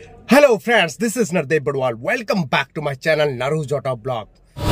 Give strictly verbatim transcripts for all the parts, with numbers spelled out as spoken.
Hello friends, this is Nardev Badwal. Welcome back to my channel Naru Jota Blog.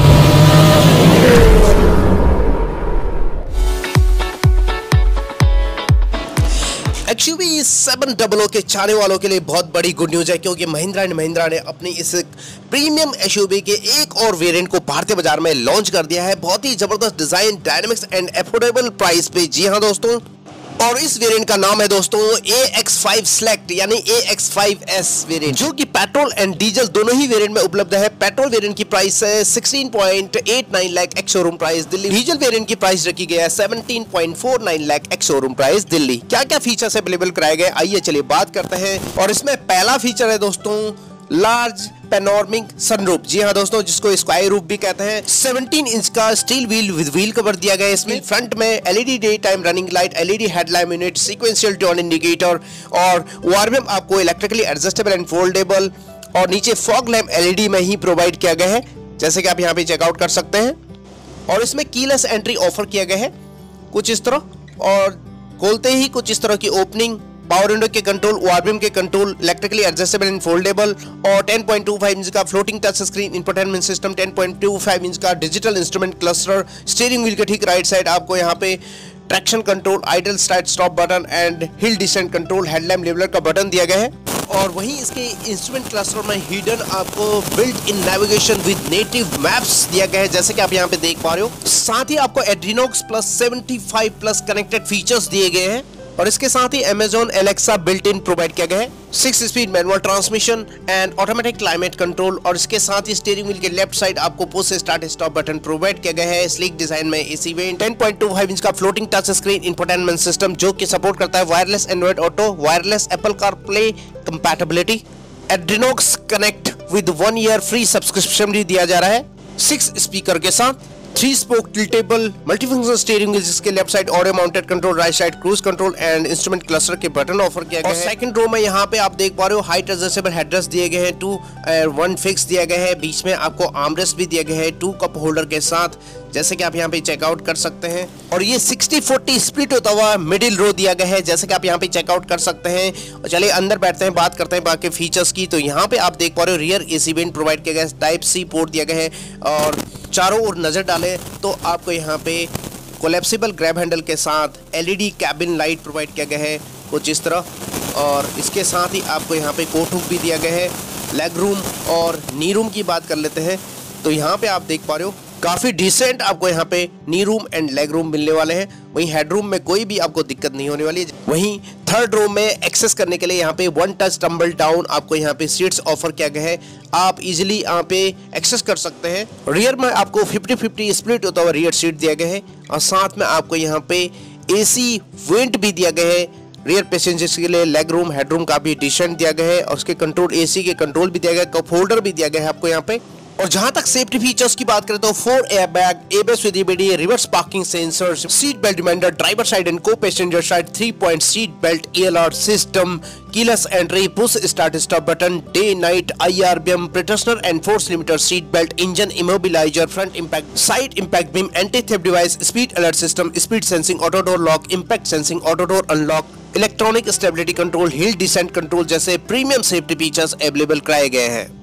X U V seven double O के चाहने वालों के लिए बहुत बड़ी गुड न्यूज है, क्योंकि महिंद्रा एंड महिंद्रा ने अपनी इस प्रीमियम एस यू वी के एक और वेरिएंट को भारतीय बाजार में लॉन्च कर दिया है। बहुत ही जबरदस्त design, dynamics and affordable price पे। जी हाँ दोस्तों, और इस वेरिएंट का नाम है दोस्तों ए एक्स फाइव सेलेक्ट यानी A X five S variant, जो कि पेट्रोल एंड डीजल दोनों ही वेरिएंट में उपलब्ध है। पेट्रोल वेरिएंट की प्राइस है सोलह पॉइंट आठ नौ lakh ex showroom price Delhi. Diesel variant की प्राइस रखी गई है सत्रह पॉइंट चार नौ lakh ex showroom price Delhi. क्या क्या फीचर्स अवेलेबल कराए गए, आइए चलिए बात करते हैं। और इसमें पहला फीचर है दोस्तों लार्ज पैनोरमिक सनरूफ। जी हाँ दोस्तों, जिसको स्काई रूफ भी कहते हैं। सत्रह इंच का steel wheel with wheel cover दिया गया है इसमें। फ्रंट में LED day time running light, LED headlight unit, sequential turn indicator और वार्म आपको इलेक्ट्रिकली एडजस्टेबल एंड फोल्डेबल, और नीचे फॉग लैम्प एलईडी में ही प्रोवाइड किया गया है, जैसे कि आप यहाँ पे चेकआउट कर सकते हैं। और इसमें कीलेस एंट्री ऑफर किया गया है कुछ इस तरह, और खोलते ही कुछ इस तरह की ओपनिंग, पावर विंडो के कंट्रोल, वार्म के control, electrically adjustable and foldable, और ten point two five inch का floating touch screen infotainment system, ten point two five inch का digital instrument cluster. Steering wheel के ठीक राइट साइड आपको यहाँ पे traction control, idle start stop button and hill descent control, headlamp leveler का button दिया गया है। और वहीं इसके इंस्ट्रूमेंट क्लस्टर में हिडन आपको built in navigation with native maps दिया गया है, जैसे कि आप यहाँ पे देख पा रहे हो। साथ ही आपको AdrenoX plus seventy five plus connected features दिए गए हैं, और इसके साथ ही Amazon Alexa built in provide किया गया है। Six speed manual transmission and automatic climate control, और इसके साथ ही स्टीयरिंग व्हील के लेफ्ट साइड आपको push start stop button provide किया गया है। स्लीक डिजाइन में AC vent, ten point two five inch का floating touch screen infotainment system, जो कि सपोर्ट करता है wireless Android Auto, wireless Apple CarPlay compatibility. AdrenoX connect with one year free subscription भी दिया जा रहा है। सिक्स स्पीकर के साथ three spoke tiltable multifunctional steering wheel, जिसके left side audio mounted control, right side cruise control and instrument cluster के button offer किया गया है। सेकंड रो में यहाँ पे आप देख पा रहे हो हाइट एडजस्टेबल हेडरेस्ट दिए गए हैं, टू वन फिक्स दिया गया है। बीच में आपको आर्मरेस्ट भी दिया गया है टू कप होल्डर के साथ, जैसे कि आप यहाँ पे चेकआउट कर सकते हैं। और ये सिक्सटी फोर्टी स्प्लिट होता हुआ मिडिल रो दिया गया है, जैसे कि आप यहाँ पे चेकआउट कर सकते हैं। और चलिए अंदर बैठते हैं, बात करते हैं बाकी फीचर्स की। तो यहाँ पे आप देख पा रहे हो रियर एसी वेंट प्रोवाइड किया गया है, टाइप सी पोर्ट दिया गया है, और चारों ओर नजर डालें तो आपको यहाँ पे कोलैप्सिबल ग्रैब हैंडल के साथ एलईडी कैबिन लाइट प्रोवाइड किया गया है कुछ इस तरह। और इसके साथ ही आपको यहाँ पे कोट हुक भी दिया गया है। लेग रूम और नी रूम की बात कर लेते हैं, तो यहाँ पे आप देख पा रहे हो काफी डिसेंट आपको यहाँ पे knee room and leg room मिलने वाले हैं। वहीं हेडरूम में कोई भी आपको दिक्कत नहीं होने वाली है। वहीं थर्ड रो में एक्सेस करने के लिए यहाँ पे वन टच टम्बल डाउन आपको यहाँ पे सीट्स ऑफर किया गया है, आप इजीली यहाँ पे एक्सेस कर सकते हैं। रियर में आपको फिफ्टी फिफ्टी स्प्लिट होता हुआ रियर सीट दिया गया है, और साथ में आपको यहाँ पे एसी वेंट भी दिया गया है। रियर पैसेंजर्स के लिए लेग रूम हेडरूम का भी डिसेंट दिया गया है, और उसके कंट्रोल एसी के कंट्रोल भी दिया गया है, कप होल्डर भी दिया गया है आपको यहाँ पे। और जहां तक सेफ्टी फीचर्स की बात करें तो four airbag, ABS with EBD, reverse parking sensors, seat belt reminder, driver side and co passenger side, three point seat belt ELR system, keyless entry, push start stop button, day night IRVM, pretensioner and force limiter, seat belt, engine immobilizer, front impact, side impact beam, anti theft device, speed alert system, speed sensing, auto door lock, impact sensing, auto door unlock, electronic stability control, hill descent control जैसे premium safety features available कराए गए हैं।